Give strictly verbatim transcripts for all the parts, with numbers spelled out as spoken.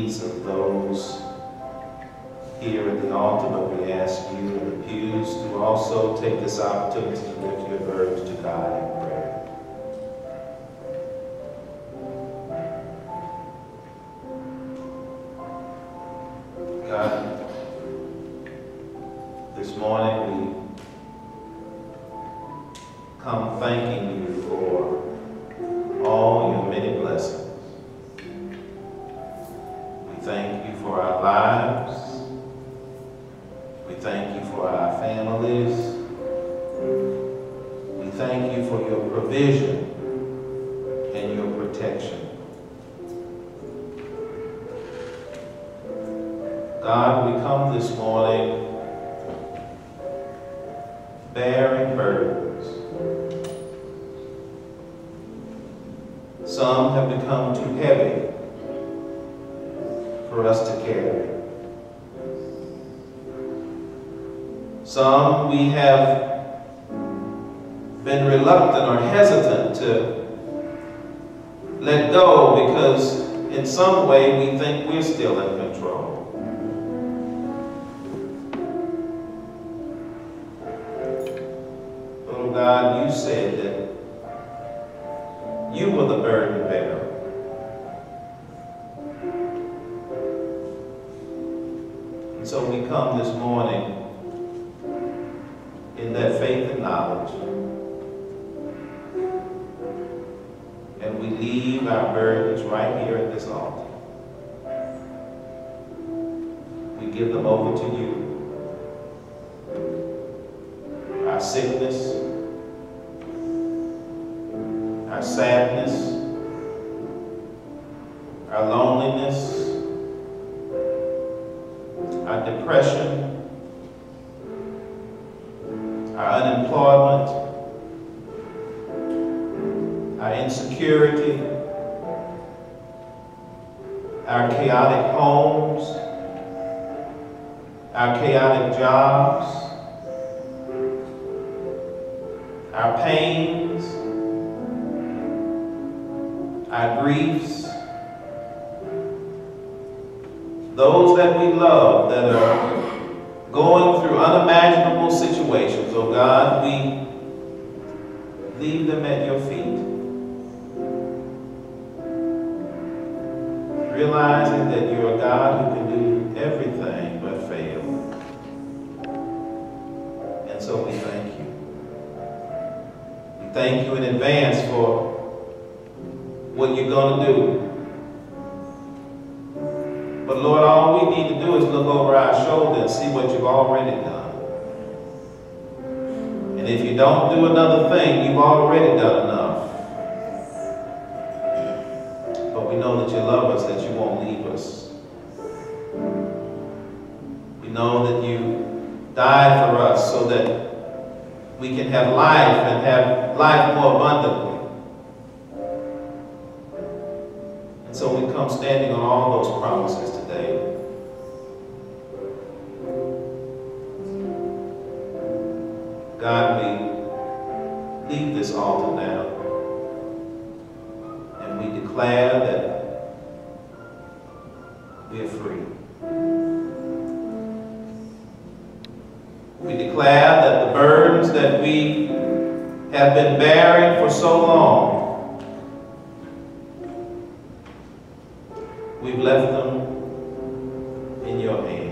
needs of those here at the altar, but we ask you in the pews to also take this opportunity to lift your burdens to God in prayer. God, this morning we come thanking you for all your many blessings. We thank you for our lives. We thank you for our families. We thank you for your provision and your protection. God, we come this morning bearing burdens. Some have become too heavy for us to carry. Some we have been reluctant or hesitant to let go because in some way we think we're still in control. Oh God, you said that you were the burden bearer. And so we come this morning in that faith and knowledge. And we leave our burdens right here at this altar. We give them over to you. Our sickness, our sadness, our loneliness, our depression, our unemployment, our insecurity, our chaotic homes, our chaotic jobs, our pains, our griefs, those that we love that are going through unimaginable situations. Oh God, we leave them at your feet, realizing that you're a God who can do everything but fail. And so we thank you. We thank you in advance for what you're going to do. But Lord, all we need to do is look over our shoulder and see what you've already done. And if you don't do another thing, you've already done enough. But we know that you love us, that you won't leave us. We know that you died for us so that we can have life and have life more abundantly. And so we come standing on all those promises today. God, we leave this altar now, and we declare that we are free. We declare that the burdens that we have been bearing for so long, we've left them in your hands.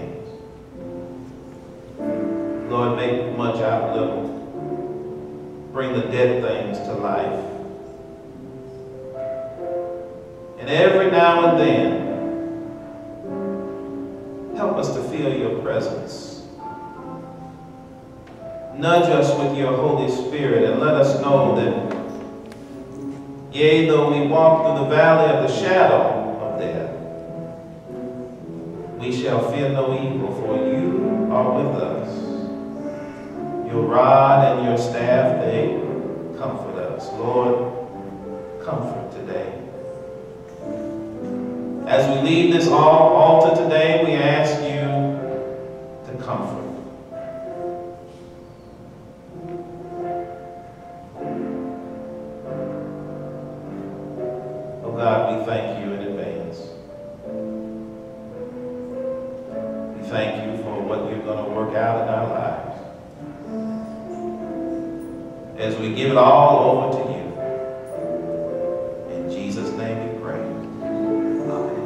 Lord, make much out of them. Bring the dead things to life. And every now and then, help us to feel your presence. Nudge us with your Holy Spirit and let us know that, yea, though we walk through the valley of the shadow of death, we shall fear no evil, for you are with us. Your rod and your staff, they comfort us. Lord, comfort today. As we leave this altar today, we ask you to comfort. Oh God, we thank you in advance. out in our lives. As we give it all over to you. In Jesus' name we pray. Amen.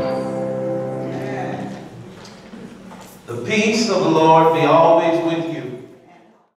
The peace of the Lord be always with you.